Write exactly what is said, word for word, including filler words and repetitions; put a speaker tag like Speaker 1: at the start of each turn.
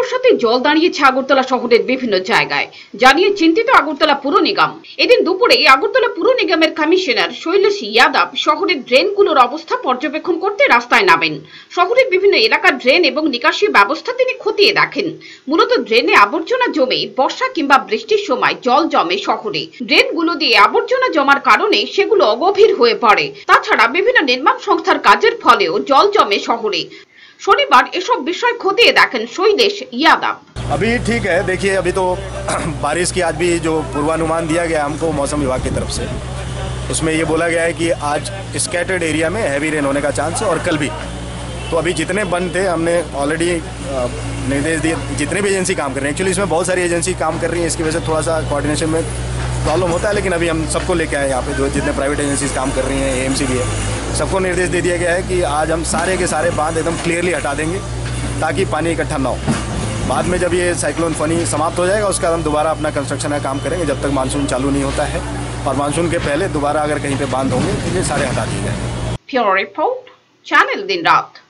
Speaker 1: বর্ষাতে জল দাঁড়িয়েছে আগরতলা শহরের বিভিন্ন জায়গায়, জানিয়ে চিন্তিত আগরতলা পুর নিগম। এদিন দুপুরে আগরতলা পুর নিগমের কমিশনার শৈলেশ যাদব শহরের ড্রেনগুলোর অবস্থা পর্যবেক্ষণ করতে রাস্তায় নামেন। শহরের বিভিন্ন এলাকার ড্রেন এবং নিকাশি ব্যবস্থা তিনি খতিয়ে দেখেন। মূলত ড্রেনে আবর্জনা জমে বর্ষা কিংবা বৃষ্টির সময় জল জমে শহরে। ড্রেনগুলো দিয়ে আবর্জনা জমার কারণে সেগুলো অগভীর হয়ে পড়ে। তাছাড়া বিভিন্ন নির্মাণ সংস্থার কাজের ফলেও জল জমে শহরে। शनिवार एसब विषय खतिए देखें शैलेश यादव।
Speaker 2: अभी ठीक है, देखिए अभी तो बारिश की आज भी जो पूर्वानुमान दिया गया हमको मौसम विभाग की तरफ से, उसमें ये बोला गया है कि आज स्कैटर्ड एरिया में हैवी रेन होने का चांस है और कल भी। तो अभी जितने बंद थे हमने ऑलरेडी निर्देश दिए, जितने भी एजेंसी काम कर रहे हैं। एक्चुअली इसमें बहुत सारी एजेंसी काम कर रही हैं, इसकी वजह से थोड़ा सा कोऑर्डिनेशन में प्रॉब्लम होता है, लेकिन अभी हम सबको लेके आए यहाँ पे, जो जितने प्राइवेट एजेंसीज काम कर रही हैं, एएमसी भी है, सबको निर्देश दे दिया गया है कि आज हम सारे के सारे बांध एकदम क्लियरली हटा देंगे ताकि पानी इकट्ठा ना हो। बाद में जब ये साइक्लोन फनी समाप्त हो जाएगा उसका हम दोबारा अपना कंस्ट्रक्शन का काम करेंगे, जब तक मानसून चालू नहीं होता है। और मानसून के पहले दोबारा अगर कहीं पे बांध होंगे तो ये सारे हटा दिए जाएंगे।
Speaker 1: ब्यूरो रिपोर्ट, चैनल दिन रात।